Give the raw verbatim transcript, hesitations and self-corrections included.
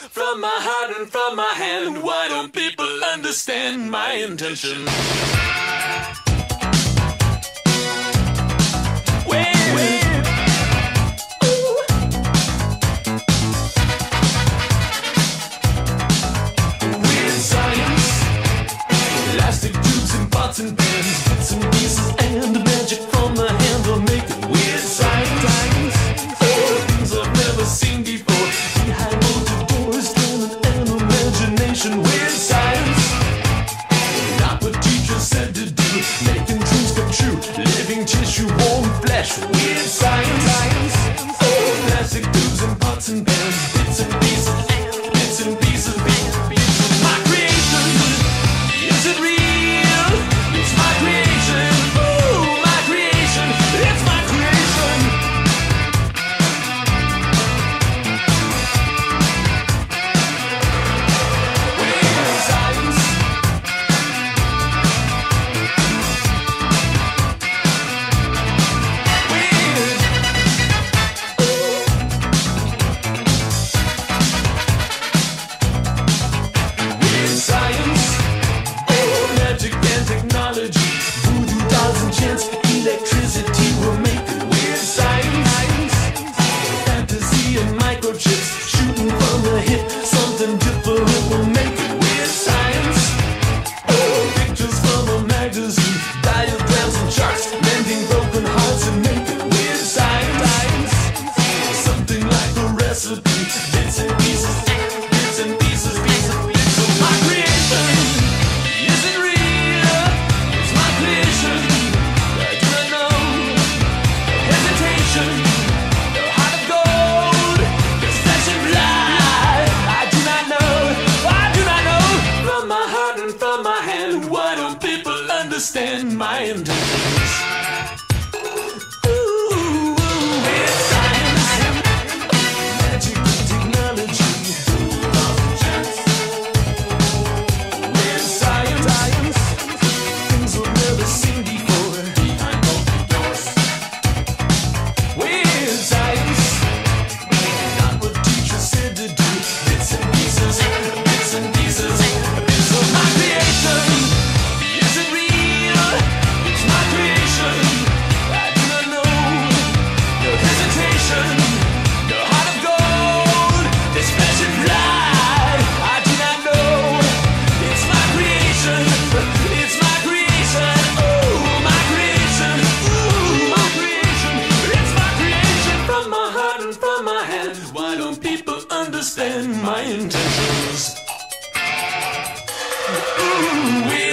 from my heart and from my hand. Why don't people understand my intention? And pens, bits and pieces, and the magic from the hand will make it weird science. Oh, things I've never seen before. Behind bolted doors, talent and imagination. Weird science. Not what teachers said to do. Making dreams come true. Living tissue, warm flesh. Weird science. Oh, plastic tubes and pots and pans, bits and pieces, and bits and pieces. My creation, is it real? Voodoo dolls and chants, electricity will make it weird science. Fantasy and microchips, shooting from the hip, something different will make it weird science. Oh, pictures from a magazine, diagrams and charts, mending broken hearts and make it weird science. Something like a recipe, bits and pieces, bits and pieces, pieces, pieces of my creation. Is it real? Why don't people understand my intentions? Ooh, weird science, magic and technology, weird science, things we've never seen before. Behind open doors, weird science, not what teachers said to do. Bits and pieces, bits and pieces, bits of my creation. Why don't people understand my intentions? Ooh, we